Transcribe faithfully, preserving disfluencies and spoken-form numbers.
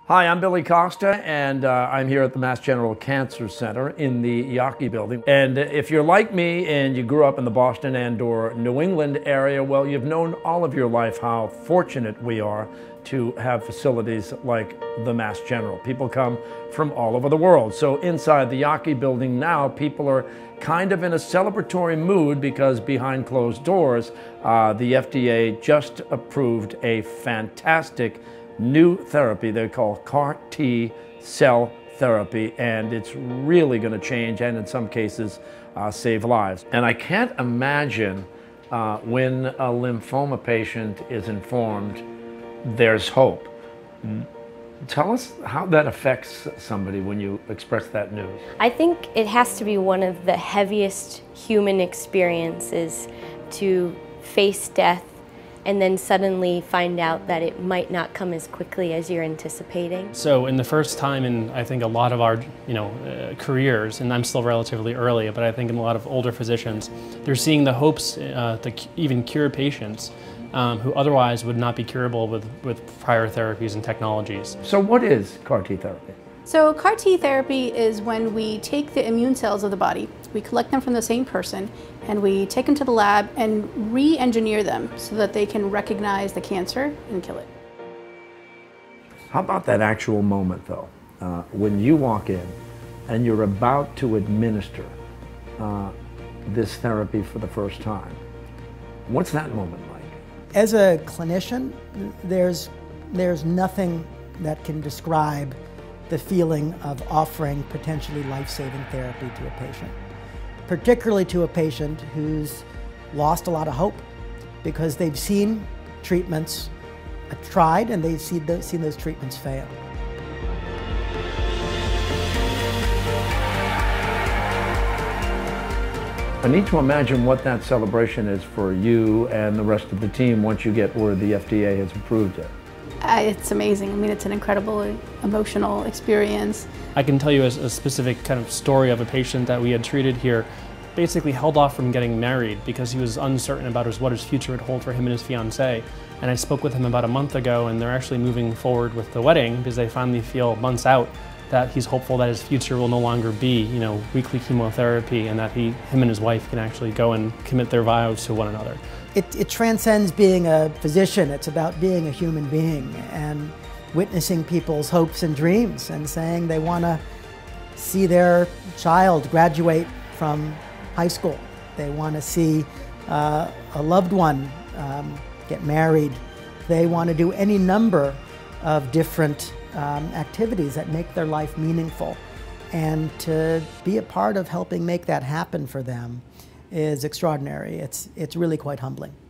Hi, I'm Billy Costa, and uh, I'm here at the Mass General Cancer Center in the Yawkey building. And if you're like me and you grew up in the Boston and or New England area, well, you've known all of your life how fortunate we are to have facilities like the Mass General. People come from all over the world. So inside the Yawkey building now, people are kind of in a celebratory mood because behind closed doors, uh, the F D A just approved a fantastic new therapy they call CAR T cell therapy, and it's really going to change and in some cases uh, save lives. And I can't imagine uh, when a lymphoma patient is informed there's hope. Tell us how that affects somebody when you express that news. I think it has to be one of the heaviest human experiences to face death and then suddenly find out that it might not come as quickly as you're anticipating. So in the first time in, I think, a lot of our you know, uh, careers, and I'm still relatively early, but I think in a lot of older physicians, they're seeing the hopes uh, to even cure patients um, who otherwise would not be curable with, with prior therapies and technologies. So what is CAR T therapy? So CAR T therapy is when we take the immune cells of the body, we collect them from the same person, and we take them to the lab and re-engineer them so that they can recognize the cancer and kill it. How about that actual moment though, uh, when you walk in and you're about to administer uh, this therapy for the first time? What's that moment like? As a clinician, there's, there's nothing that can describe the feeling of offering potentially life-saving therapy to a patient, particularly to a patient who's lost a lot of hope because they've seen treatments tried and they've seen those, seen those treatments fail. I need to imagine what that celebration is for you and the rest of the team once you get where the F D A has approved it. Uh, it's amazing. I mean, it's an incredible emotional experience. I can tell you a, a specific kind of story of a patient that we had treated here, basically held off from getting married because he was uncertain about his, what his future would hold for him and his fiancée. And I spoke with him about a month ago, and they're actually moving forward with the wedding because they finally feel months out that he's hopeful that his future will no longer be, you know, weekly chemotherapy, and that he, him and his wife can actually go and commit their vows to one another. It, it transcends being a physician. It's about being a human being and witnessing people's hopes and dreams and saying they want to see their child graduate from high school. They want to see uh, a loved one um, get married. They want to do any number of different um, activities that make their life meaningful. And to be a part of helping make that happen for them is extraordinary. It's, it's really quite humbling.